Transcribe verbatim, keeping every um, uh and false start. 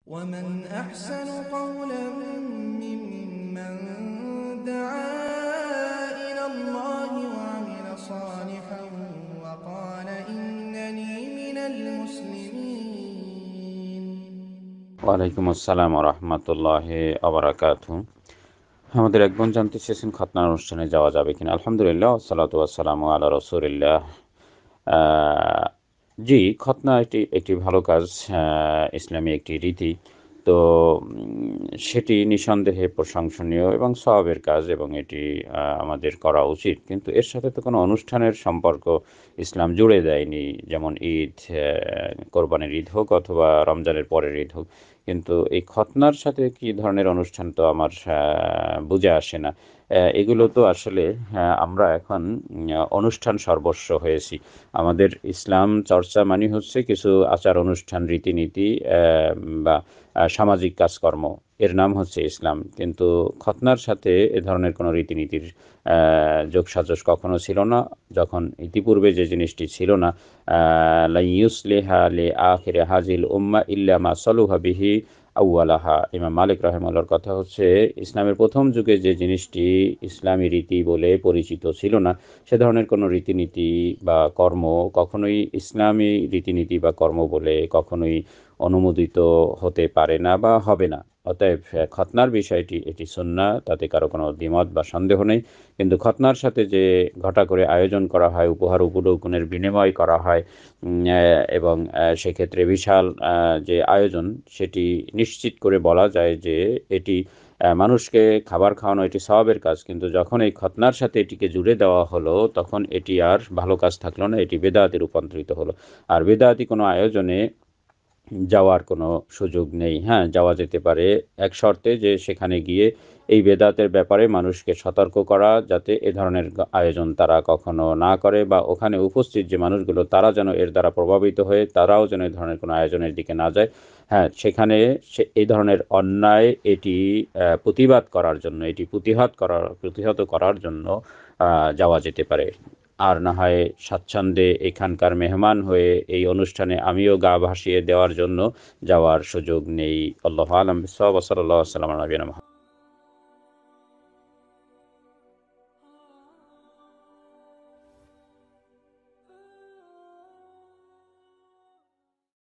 ومن أحسن قولا ممن دعا إلى الله وعمل صالحا وقال إنني من المسلمين. ওয়ালাইকুম আসসালাম রহমতুল্লাহি আবরাকাতু। আমাদের এক বোন জানতে চেয়েছেন খতনা অনুষ্ঠানে যাওয়া যাবে কিনা। আলহামদুলিল্লাহ, আসসালাতু ওয়াসসালামু আলা রাসূলিল্লাহ। জি, খতনা এটি একটি ভালো কাজ, ইসলামী একটি রীতি। তো সেটি নিঃসন্দেহে প্রশংসনীয় এবং সওয়াবের কাজ, এবং এটি আমাদের করা উচিত। কিন্তু এর সাথে তো কোনো অনুষ্ঠানের সম্পর্ক ইসলাম জুড়ে দেয়নি, যেমন ঈদ, কোরবানির ঈদ হোক অথবা রমজানের পরের ঈদ হোক। কিন্তু এই খতনার সাথে কী ধরনের অনুষ্ঠান তো আমার বুঝে আসে না। এগুলো তো আসলে আমরা এখন অনুষ্ঠান সর্বস্ব হয়েছি। আমাদের ইসলাম চর্চা মানে হচ্ছে কিছু আচার অনুষ্ঠান, রীতিনীতি বা সামাজিক কাজকর্ম, এর নাম হচ্ছে ইসলাম। কিন্তু খতনার সাথে এ ধরনের কোনো রীতিনীতির যোগসাজশ কখনো ছিল না, যখন ইতিপূর্বে যে জিনিসটি ছিল না। লা ইউসলিহা লি আখিরি হাজিল উম্মা ইল্লা মা সালুহা বিহি আউয়ালাহা। ইমাম মালিক রাহিমাহুল্লাহর কথা হচ্ছে, ইসলামের প্রথম যুগে যে জিনিসটি ইসলামী রীতি বলে পরিচিত ছিল না, সে ধরনের কোনো রীতিনীতি বা কর্ম কখনোই ইসলামী রীতিনীতি বা কর্ম বলে কখনোই অনুমোদিত হতে পারে না বা হবে না। অতএব খতনার বিষয়টি এটি সুন্নাহ, তাতে কারো কোনো দ্বিমত বা সন্দেহ নেই। কিন্তু খতনার সাথে যে ঘটা করে আয়োজন করা হয়, উপহার উপঢৌকনের বিনিময় করা হয়, এবং সেক্ষেত্রে বিশাল যে আয়োজন, সেটি নিশ্চিত করে বলা যায় যে এটি মানুষকে খাবার খাওয়ানো এটি সওয়াবের কাজ। কিন্তু যখন এই খতনার সাথে এটিকে জুড়ে দেওয়া হলো, তখন এটি আর ভালো কাজ থাকলো না, এটি বেদাতে রূপান্তরিত হলো। আর বেদাতি কোনো আয়োজনে যাওয়ার কোনো সুযোগ নেই। হ্যাঁ, যাওয়া যেতে পারে এক শর্তে, যে সেখানে গিয়ে এই বেদাতের ব্যাপারে মানুষকে সতর্ক করা, যাতে এ ধরনের আয়োজন তারা কখনো না করে, বা ওখানে উপস্থিত যে মানুষগুলো তারা যেন এর দ্বারা প্রভাবিত হয়ে তারাও যেন এই ধরনের কোনো আয়োজনের দিকে না যায়। হ্যাঁ, সেখানে সে এই ধরনের অন্যায় এটি প্রতিবাদ করার জন্য, এটি প্রতিহত করার প্রতিহত করার জন্য যাওয়া যেতে পারে। আর না হয় স্বাচ্ছন্দ্যে এখানকার মেহমান হয়ে এই অনুষ্ঠানে আমিও গা ভাসিয়ে দেওয়ার জন্য যাওয়ার সুযোগ নেই। আল্লাহু আ'লাম বিস-সাওয়াব। সাল্লাল্লাহু আলাইহি ওয়া সাল্লাম।